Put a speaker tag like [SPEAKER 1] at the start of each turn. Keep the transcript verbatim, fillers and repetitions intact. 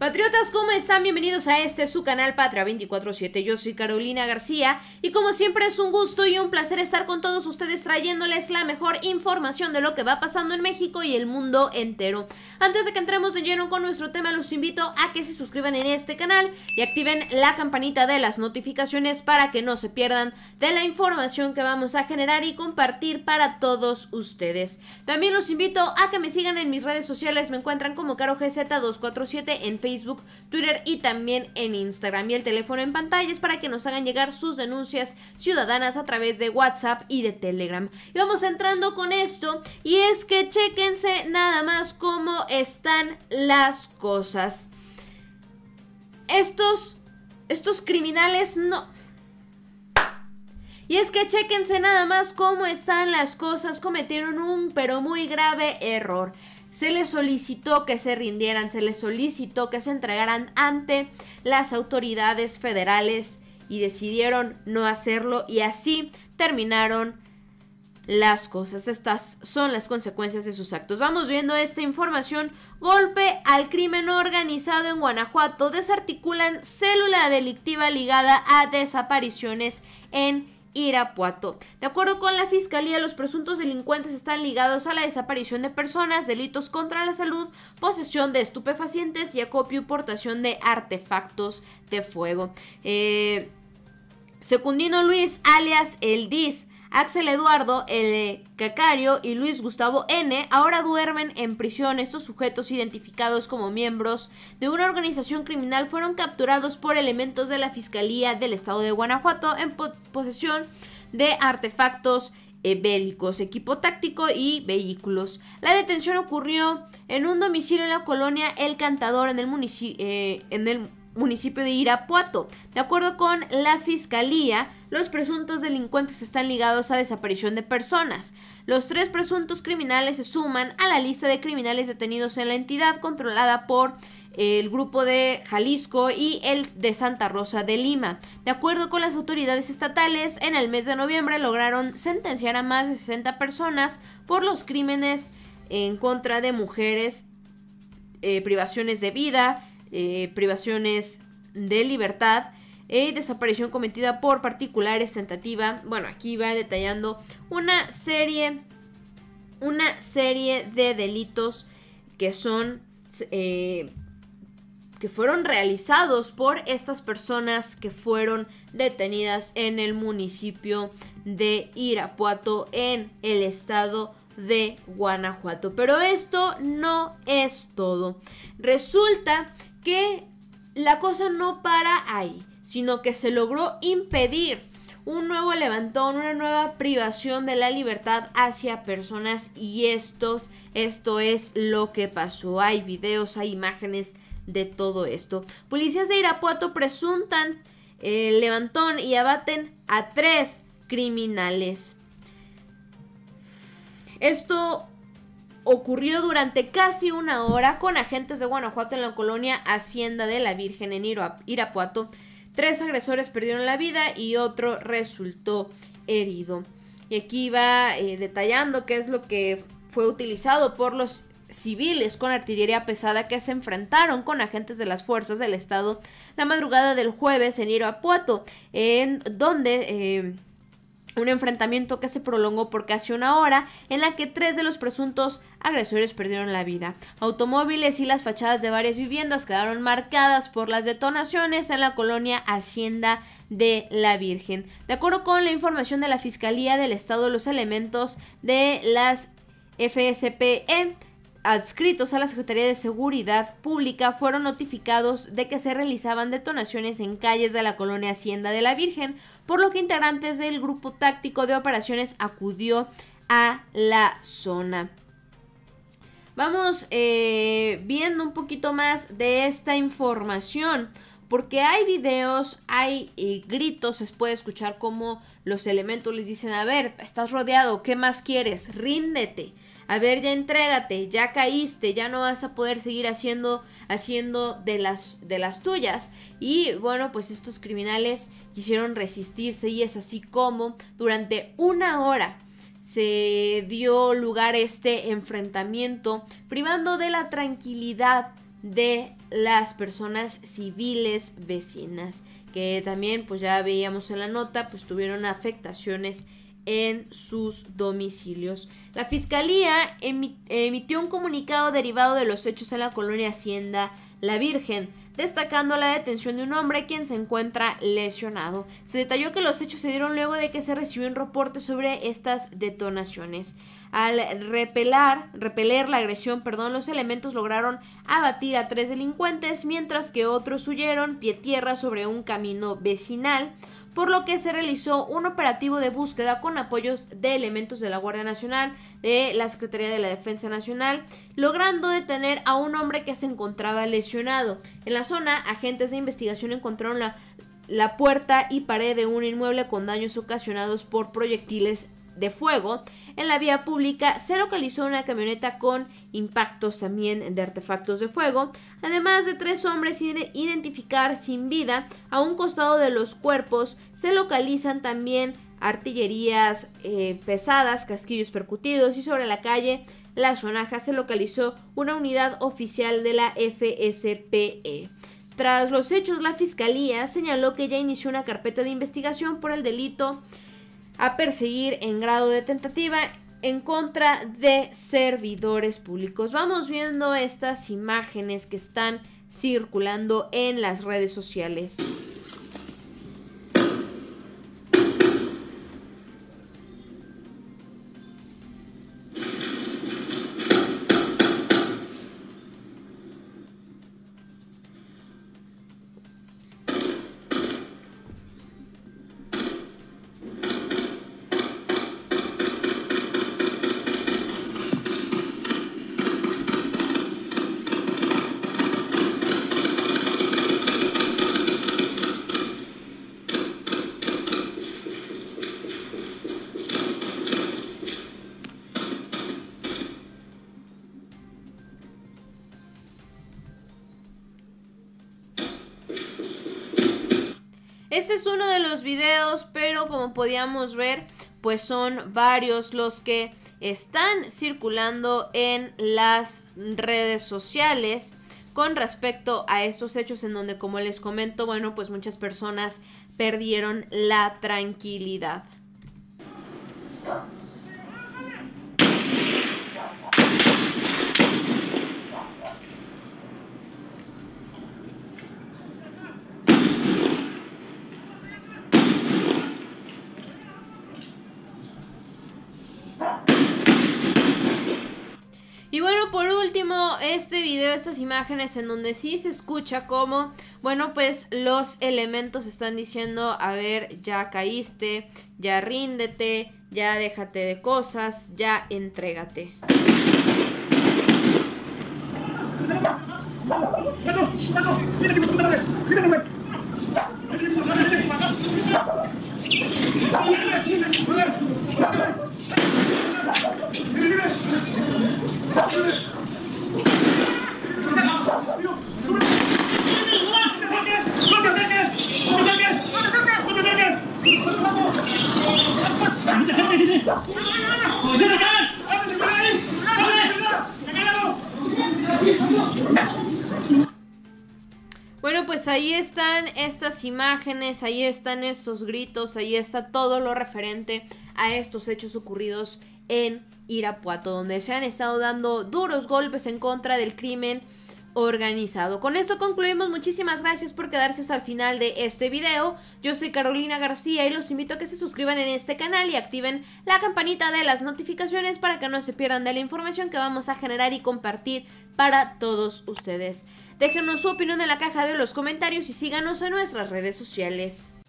[SPEAKER 1] Patriotas, ¿cómo están? Bienvenidos a este su canal Patria veinticuatro siete. Yo soy Carolina García y como siempre es un gusto y un placer estar con todos ustedes trayéndoles la mejor información de lo que va pasando en México y el mundo entero. Antes de que entremos de lleno con nuestro tema, los invito a que se suscriban en este canal y activen la campanita de las notificaciones para que no se pierdan de la información que vamos a generar y compartir para todos ustedes. También los invito a que me sigan en mis redes sociales. Me encuentran como Caro G Z dos cuatro siete en Facebook, Facebook, Twitter y también en Instagram, y el teléfono en pantalla es para que nos hagan llegar sus denuncias ciudadanas a través de WhatsApp y de Telegram. Y vamos entrando con esto, y es que chéquense nada más cómo están las cosas. Estos, estos criminales no... Y es que chéquense nada más cómo están las cosas, cometieron un pero muy grave error. Se les solicitó que se rindieran, se les solicitó que se entregaran ante las autoridades federales y decidieron no hacerlo, y así terminaron las cosas. Estas son las consecuencias de sus actos. Vamos viendo esta información. Golpe al crimen organizado en Guanajuato. Desarticulan célula delictiva ligada a desapariciones en Irapuato. De acuerdo con la Fiscalía, los presuntos delincuentes están ligados a la desaparición de personas, delitos contra la salud, posesión de estupefacientes y acopio y portación de artefactos de fuego. Eh, Secundino Luis, alias El Diz, Axel Eduardo, el Cacario y Luis Gustavo N. ahora duermen en prisión. Estos sujetos, identificados como miembros de una organización criminal, fueron capturados por elementos de la Fiscalía del Estado de Guanajuato en posesión de artefactos eh, bélicos, equipo táctico y vehículos. La detención ocurrió en un domicilio en la colonia El Cantador, en el municipio, eh, en el municipio de Irapuato. De acuerdo con la Fiscalía, los presuntos delincuentes están ligados a desaparición de personas. Los tres presuntos criminales se suman a la lista de criminales detenidos en la entidad controlada por el grupo de Jalisco y el de Santa Rosa de Lima. De acuerdo con las autoridades estatales, en el mes de noviembre lograron sentenciar a más de sesenta personas por los crímenes en contra de mujeres, eh, privaciones de vida, Eh, privaciones de libertad y eh, desaparición cometida por particulares, tentativa. Bueno, aquí va detallando una serie, una serie de delitos que son, eh, que fueron realizados por estas personas que fueron detenidas en el municipio de Irapuato, en el estado de Guanajuato. Pero esto no es todo. Resulta que la cosa no para ahí, sino que se logró impedir un nuevo levantón, una nueva privación de la libertad hacia personas, y estos, esto es lo que pasó. Hay videos, hay imágenes de todo esto. Policías de Irapuato presuntan el levantón y abaten a tres criminales. Esto ocurrió durante casi una hora con agentes de Guanajuato en la colonia Hacienda de la Virgen en Irapuato. Tres agresores perdieron la vida y otro resultó herido. Y aquí va eh, detallando qué es lo que fue utilizado por los civiles con artillería pesada que se enfrentaron con agentes de las fuerzas del estado la madrugada del jueves en Irapuato, en donde... Eh, un enfrentamiento que se prolongó por casi una hora, en la que tres de los presuntos agresores perdieron la vida. Automóviles y las fachadas de varias viviendas quedaron marcadas por las detonaciones en la colonia Hacienda de la Virgen. De acuerdo con la información de la Fiscalía del Estado, los elementos de las F S P E adscritos a la Secretaría de Seguridad Pública fueron notificados de que se realizaban detonaciones en calles de la colonia Hacienda de la Virgen, por lo que integrantes del grupo táctico de operaciones acudió a la zona. Vamos eh, viendo un poquito más de esta información, porque hay videos, hay eh, gritos, se puede escuchar como los elementos les dicen: a ver, estás rodeado, ¿qué más quieres? Ríndete. A ver, ya entrégate, ya caíste, ya no vas a poder seguir haciendo, haciendo de las, de las tuyas. Y bueno, pues estos criminales quisieron resistirse, y es así como durante una hora se dio lugar a este enfrentamiento, privando de la tranquilidad de las personas civiles vecinas, que también pues ya veíamos en la nota, pues tuvieron afectaciones en sus domicilios. La fiscalía emitió un comunicado derivado de los hechos en la colonia Hacienda La Virgen, destacando la detención de un hombre quien se encuentra lesionado. Se detalló que los hechos se dieron luego de que se recibió un reporte sobre estas detonaciones. Al repelar, repeler la agresión, perdón, los elementos lograron abatir a tres delincuentes, mientras que otros huyeron pie tierra sobre un camino vecinal, por lo que se realizó un operativo de búsqueda con apoyos de elementos de la Guardia Nacional, de la Secretaría de la Defensa Nacional, logrando detener a un hombre que se encontraba lesionado. En la zona, agentes de investigación encontraron la, la puerta y pared de un inmueble con daños ocasionados por proyectiles de fuego. En la vía pública se localizó una camioneta con impactos también de artefactos de fuego, además de tres hombres sin identificar sin vida. A un costado de los cuerpos se localizan también artillerías eh, pesadas, casquillos percutidos, y sobre la calle La Sonaja se localizó una unidad oficial de la F S P E. Tras los hechos, la fiscalía señaló que ya inició una carpeta de investigación por el delito a perseguir en grado de tentativa en contra de servidores públicos. Vamos viendo estas imágenes que están circulando en las redes sociales. Este es uno de los videos, pero como podíamos ver, pues son varios los que están circulando en las redes sociales con respecto a estos hechos en donde, como les comento, bueno, pues muchas personas perdieron la tranquilidad. Y bueno, por último, este video, estas imágenes en donde sí se escucha como, bueno, pues los elementos están diciendo, a ver, ya caíste, ya ríndete, ya déjate de cosas, ya entrégate. Bueno, pues ahí están estas imágenes, ahí están estos gritos, ahí está todo lo referente a estos hechos ocurridos en Irapuato, donde se han estado dando duros golpes en contra del crimen organizado. Con esto concluimos. Muchísimas gracias por quedarse hasta el final de este video. Yo soy Carolina García y los invito a que se suscriban en este canal y activen la campanita de las notificaciones para que no se pierdan de la información que vamos a generar y compartir para todos ustedes. Déjenos su opinión en la caja de los comentarios y síganos en nuestras redes sociales.